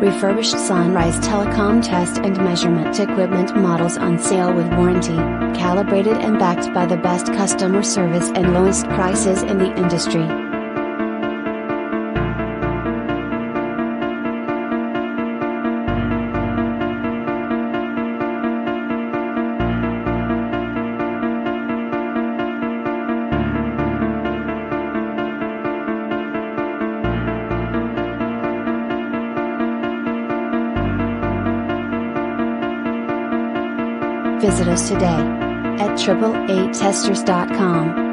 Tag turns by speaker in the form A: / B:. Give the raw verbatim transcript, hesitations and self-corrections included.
A: Refurbished Sunrise Telecom test and measurement equipment models on sale with warranty, calibrated and backed by the best customer service and lowest prices in the industry. Visit us today at A A A Testers dot com.